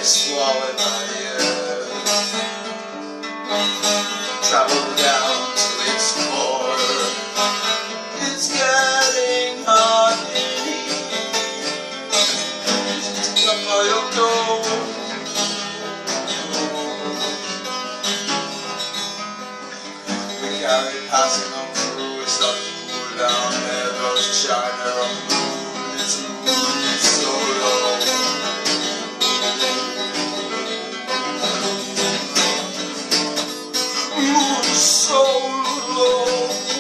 swallowed by the earth. Travel down to its core. It's getting hot in here. Up by your door. We carry passing on through. We start to cool down. There goes China on the moon. It's moving so low. So low.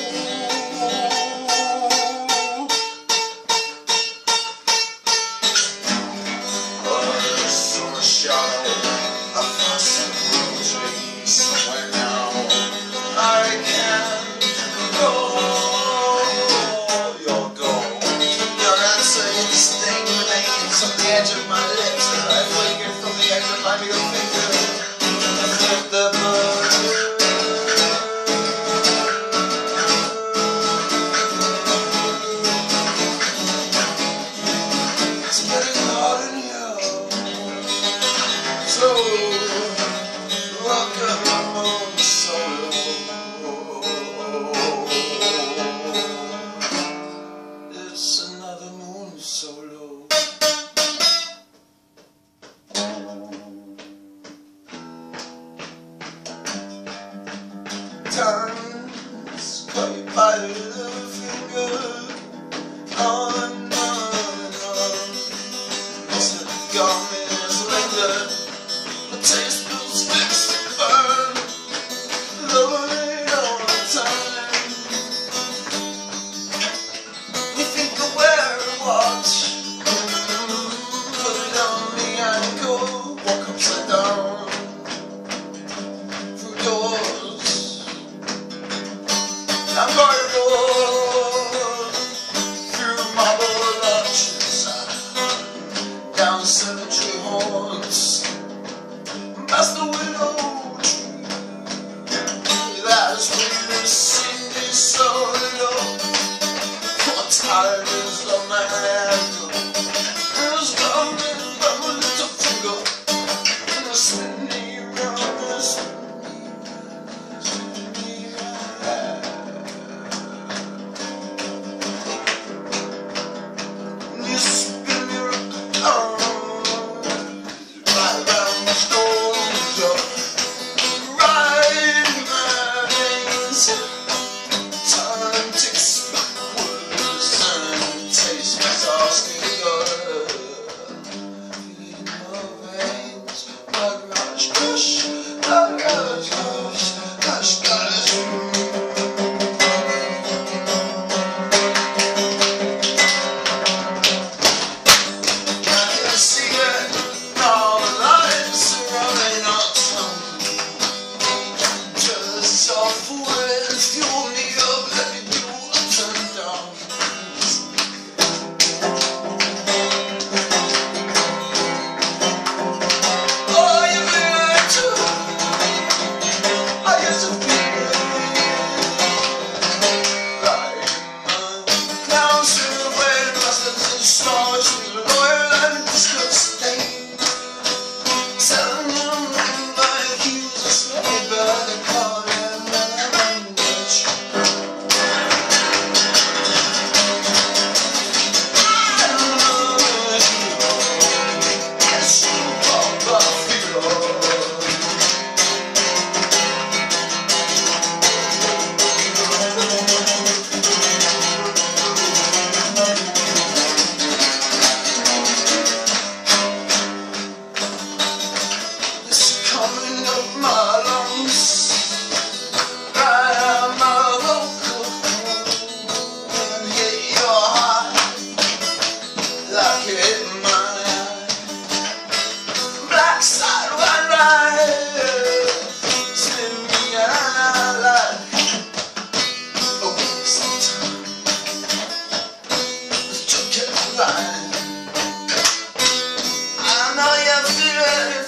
I saw a shadow across the tree somewhere now. I can't go. You're gone. Your answer instinct remains on the edge of my lips as I flicker from the edge of my middle finger. I flip the bird. So, look at my moon so low. It's another moon so low. Time's caught you by the little finger. On and on. It's the garment linger. The taste feels fixed and burn. Lonely all the time. We think of where to watch. Put it on the ankle. Walk upside down. Through doors and corridors. Through marble arches. Down cemetery haunts. Past the willow tree. That's when the scene is so low. What time is on my ankle? It's coming from a little finger. And it's spinning around, it's spinning around. You spin me around. Right around the shoulder. Right in my veins. Time ticks backwards and taste gets asking good. Feeling my veins. Blood rush, gush. Blood rush, gush. Gush, gush. I can see it. All the lights are running out on me. Just soft wind, fuel me up, let me do ups and downs. Oh, you feel it too. I used to feel it. Like clowns in the rain, bastards and stars, loyal and disgusting. Telling them like he was a slave, but they called him an language. Yes, you are Buffalo. It's coming up my lungs. I am my vocal. And hit your heart like it hit my eye. Black side, white right. Spin me out like a waste of time. It's took it right. I know you feel it.